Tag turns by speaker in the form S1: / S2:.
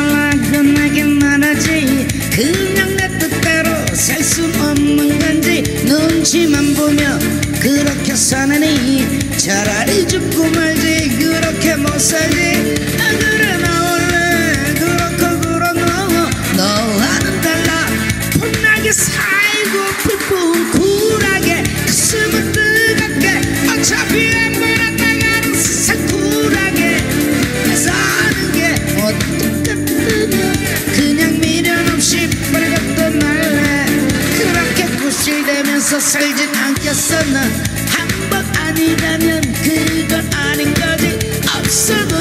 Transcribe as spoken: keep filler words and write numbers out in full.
S1: 말라고 내게 말하지. 그냥 내 뜻대로 살 수 없는 건지 눈치만 보며 그렇게 사느니 차라리 죽고 말지 그렇게 못 살지. 아 그래 나 원래 그렇고 그런 너 너와는 달라. 풋나게 살고 불끈 쿨하게 가슴은 뜨겁게 어차피 안 보였다가는 세상 쿨하게 사는 게 어떡하든 그냥 미련 없이 버리고도 말래. 그렇게 구실대면서 살진 않겠어. 넌 한 번 아니라면 그건 아닌 거지. 없어